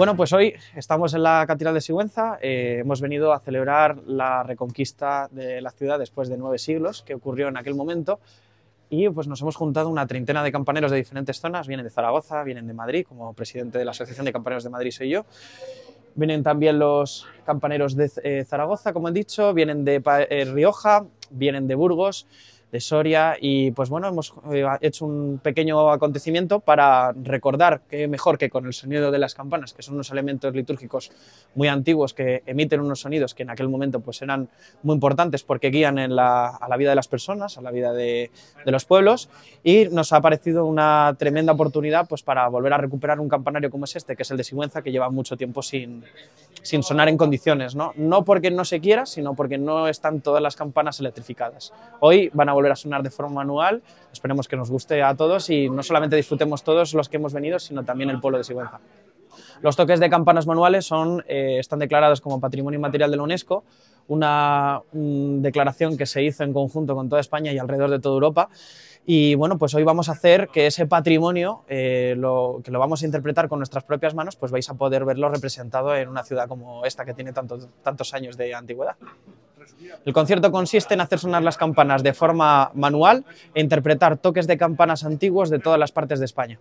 Bueno, pues hoy estamos en la Catedral de Sigüenza, hemos venido a celebrar la reconquista de la ciudad después de 9 siglos, que ocurrió en aquel momento, y pues nos hemos juntado una treintena de campaneros de diferentes zonas, vienen de Zaragoza, vienen de Madrid, como presidente de la Asociación de Campaneros de Madrid soy yo, vienen también los campaneros de Zaragoza, como he dicho, vienen de Rioja, vienen de Burgos, de Soria, y pues bueno, hemos hecho un pequeño acontecimiento para recordar que mejor que con el sonido de las campanas, que son unos elementos litúrgicos muy antiguos que emiten unos sonidos que en aquel momento pues eran muy importantes porque guían a la vida de las personas, a la vida de los pueblos, y nos ha parecido una tremenda oportunidad pues para volver a recuperar un campanario como es este, que es el de Sigüenza, que lleva mucho tiempo sin sonar en condiciones, no porque no se quiera, sino porque no están todas las campanas electrificadas. Hoy van a volver a sonar de forma manual, esperemos que nos guste a todos y no solamente disfrutemos todos los que hemos venido, sino también el pueblo de Sigüenza. Los toques de campanas manuales están declarados como Patrimonio Inmaterial de la UNESCO, una declaración que se hizo en conjunto con toda España y alrededor de toda Europa. Y bueno, pues hoy vamos a hacer que ese patrimonio, que lo vamos a interpretar con nuestras propias manos, pues vais a poder verlo representado en una ciudad como esta que tiene tantos años de antigüedad. El concierto consiste en hacer sonar las campanas de forma manual e interpretar toques de campanas antiguos de todas las partes de España.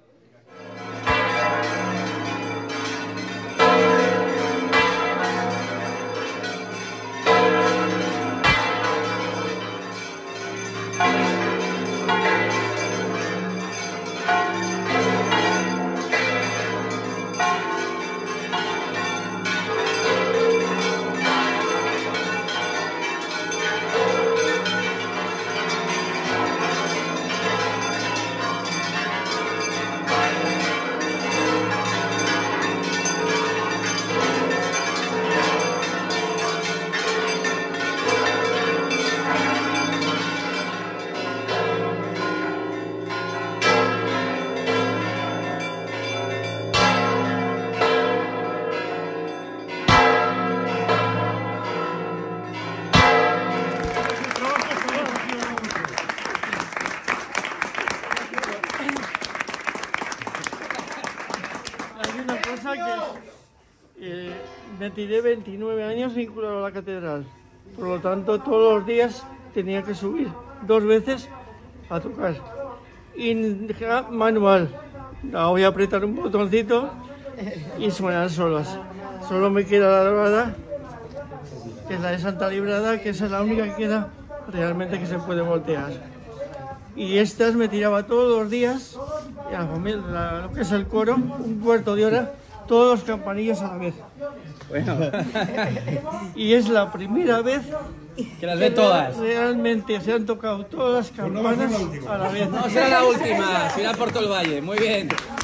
Hay una cosa que me tiré 29 años vinculado a la catedral, por lo tanto todos los días tenía que subir 2 veces a tocar. Y manual, ahora voy a apretar un botoncito y suenan solas. Solo me queda la dorada, que es la de Santa Librada, que esa es la única que queda realmente que se puede voltear. Y estas me tiraba todos los días, lo que es el coro, un cuarto de hora, todos los campanillos a la vez. Bueno. Y es la primera vez que las ve todas. Realmente se han tocado todas las campanas a la vez. No será la última, será por todo el valle. Muy bien.